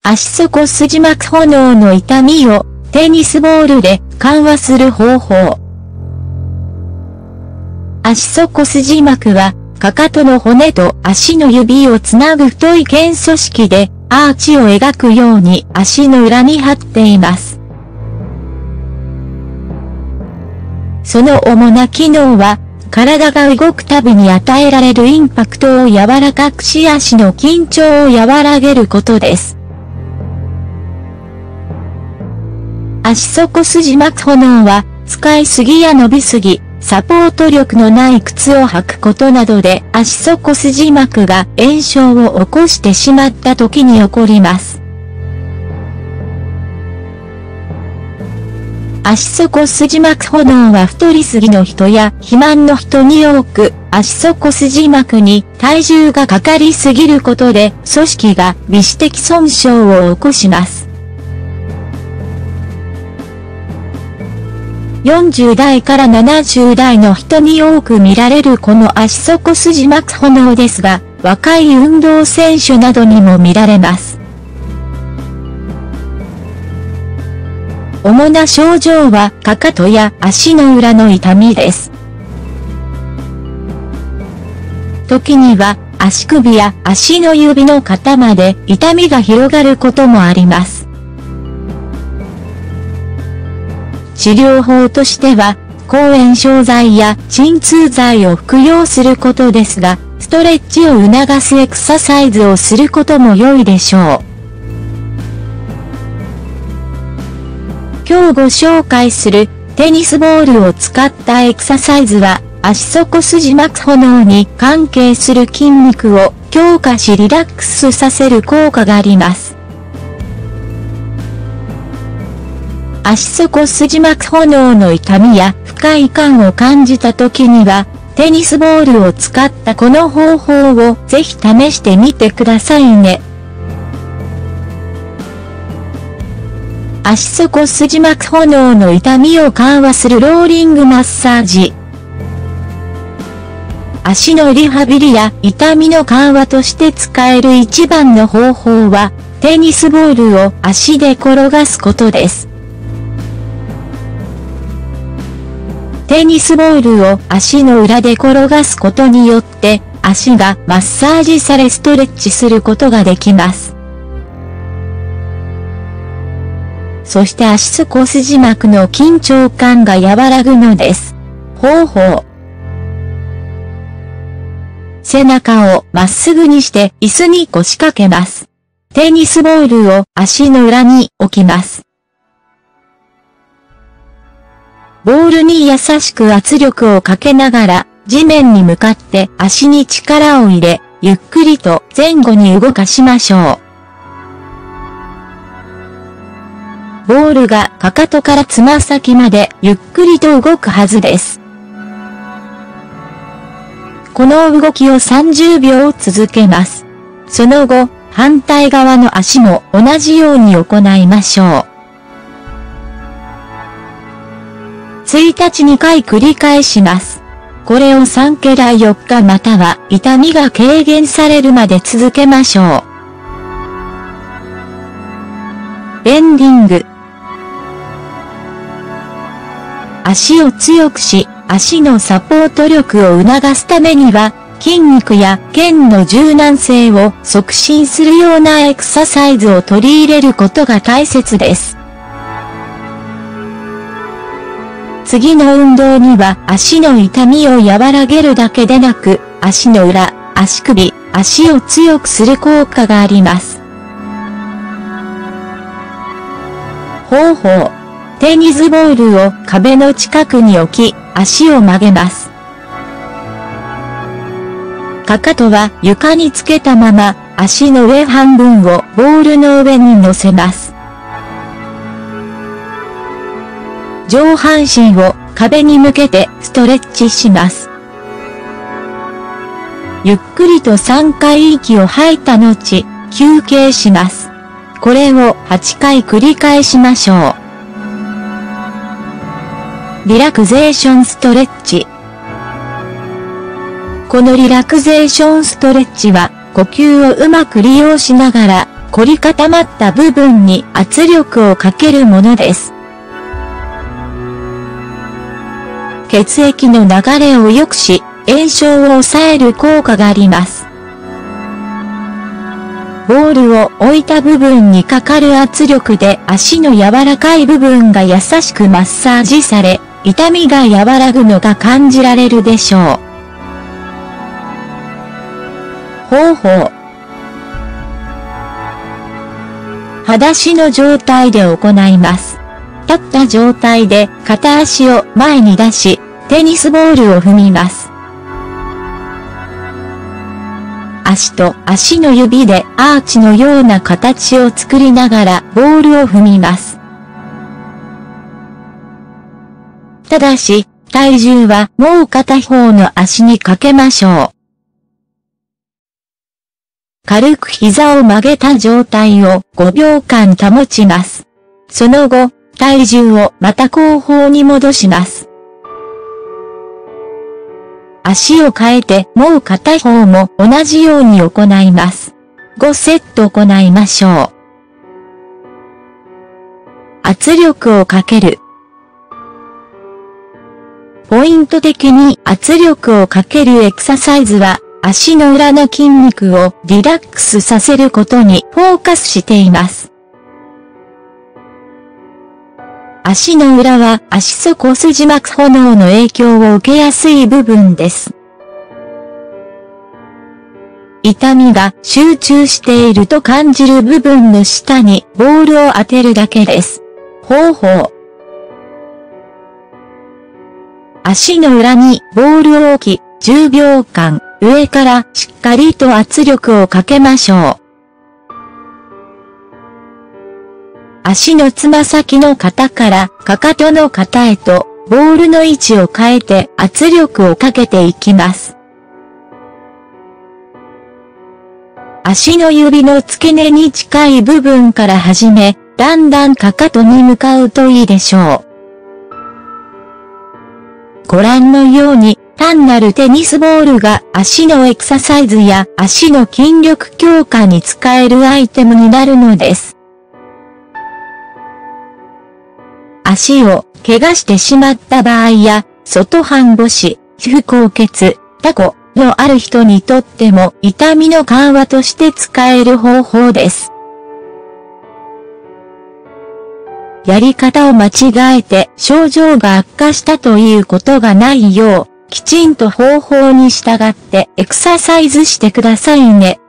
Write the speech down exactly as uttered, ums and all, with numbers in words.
足底筋膜炎の痛みをテニスボールで緩和する方法。足底筋膜は、かかとの骨と足の指をつなぐ太い腱組織で、アーチを描くように足の裏に張っています。その主な機能は、体が動くたびに与えられるインパクトを柔らかくし足の緊張を和らげることです。足底筋膜炎は、使いすぎや伸びすぎ、サポート力のない靴を履くことなどで足底筋膜が炎症を起こしてしまった時に起こります。足底筋膜炎は太りすぎの人や肥満の人に多く、足底筋膜に体重がかかりすぎることで組織が微視的損傷を起こします。よんじゅうだいからななじゅうだいの人に多く見られるこの足底筋膜炎ですが、若い運動選手などにも見られます。主な症状はかかとや足の裏の痛みです。時には足首や足の指の肩まで痛みが広がることもあります。治療法としては、抗炎症剤や鎮痛剤を服用することですが、ストレッチを促すエクササイズをすることも良いでしょう。今日ご紹介するテニスボールを使ったエクササイズは、足底筋膜炎に関係する筋肉を強化しリラックスさせる効果があります。足底筋膜炎の痛みや不快感を感じた時には、テニスボールを使ったこの方法をぜひ試してみてくださいね。足底筋膜炎の痛みを緩和するローリングマッサージ。足のリハビリや痛みの緩和として使える一番の方法は、テニスボールを足で転がすことです。テニスボールを足の裏で転がすことによって、足がマッサージされストレッチすることができます。そして足底筋膜の緊張感が和らぐのです。方法。背中をまっすぐにして椅子に腰掛けます。テニスボールを足の裏に置きます。ボールに優しく圧力をかけながら、地面に向かって足に力を入れ、ゆっくりと前後に動かしましょう。ボールがかかとからつま先までゆっくりと動くはずです。この動きをさんじゅうびょう続けます。その後、反対側の足も同じように行いましょう。いちにちにかい繰り返します。これをさんけらよっかまたは痛みが軽減されるまで続けましょう。ベンディング。足を強くし、足のサポート力を促すためには、筋肉や腱の柔軟性を促進するようなエクササイズを取り入れることが大切です。次の運動には足の痛みを和らげるだけでなく、足の裏、足首、足を強くする効果があります。方法。テニスボールを壁の近くに置き、足を曲げます。かかとは床につけたまま、足の上半分をボールの上に乗せます。上半身を壁に向けてストレッチします。ゆっくりとさんかい息を吐いた後、休憩します。これをはちかい繰り返しましょう。リラクゼーションストレッチ。このリラクゼーションストレッチは、呼吸をうまく利用しながら、 凝り固まった部分に圧力をかけるものです。血液の流れを良くし、炎症を抑える効果があります。ボールを置いた部分にかかる圧力で足の柔らかい部分が優しくマッサージされ、痛みが和らぐのが感じられるでしょう。方法。裸足の状態で行います。立った状態で片足を前に出し、テニスボールを踏みます。足と足の指でアーチのような形を作りながらボールを踏みます。ただし、体重はもう片方の足にかけましょう。軽く膝を曲げた状態をごびょうかん保ちます。その後、体重をまた後方に戻します。足を変えてもう片方も同じように行います。ごセット行いましょう。圧力をかける。ポイント的に圧力をかけるエクササイズは、足の裏の筋肉をリラックスさせることにフォーカスしています。足の裏は足底筋膜炎の影響を受けやすい部分です。痛みが集中していると感じる部分の下にボールを当てるだけです。方法。足の裏にボールを置き、じゅうびょうかん上からしっかりと圧力をかけましょう。足のつま先の肩からかかとの肩へとボールの位置を変えて圧力をかけていきます。足の指の付け根に近い部分から始め、だんだんかかとに向かうといいでしょう。ご覧のように、単なるテニスボールが足のエクササイズや足の筋力強化に使えるアイテムになるのです。足を怪我してしまった場合や、外反母趾、皮膚高血、タコのある人にとっても痛みの緩和として使える方法です。やり方を間違えて症状が悪化したということがないよう、きちんと方法に従ってエクササイズしてくださいね。